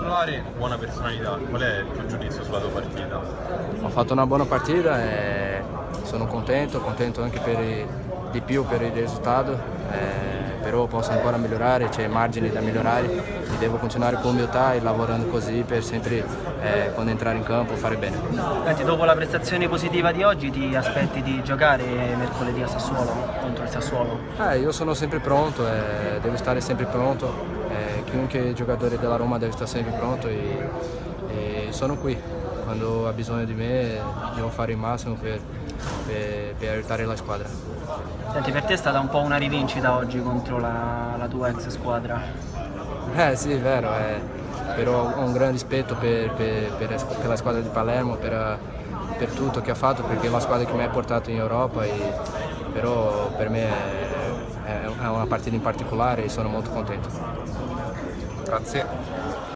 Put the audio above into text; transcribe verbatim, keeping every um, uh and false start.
titolare, buona personalità. Qual è il tuo giudizio sulla tua partita? Ho fatto una buona partita e sono contento, contento anche per i, di più per il risultato, eh, però posso ancora migliorare, c'è margine da migliorare e devo continuare con umiltà e lavorando così per sempre eh, quando entrare in campo fare bene. Senti, dopo la prestazione positiva di oggi ti aspetti di giocare mercoledì a Sassuolo, contro il Sassuolo? Eh, io sono sempre pronto, eh, devo stare sempre pronto, eh, chiunque giocatore della Roma deve stare sempre pronto e, e sono qui. Quando ha bisogno di me devo fare il massimo per, per, per aiutare la squadra. Senti, per te è stata un po' una rivincita oggi contro la, la tua ex squadra? Eh sì, è vero, eh, però ho un gran rispetto per, per, per, per la squadra di Palermo, per, per tutto che ha fatto, perché è la squadra che mi ha portato in Europa, e, però per me è, è una partita in particolare e sono molto contento. Grazie.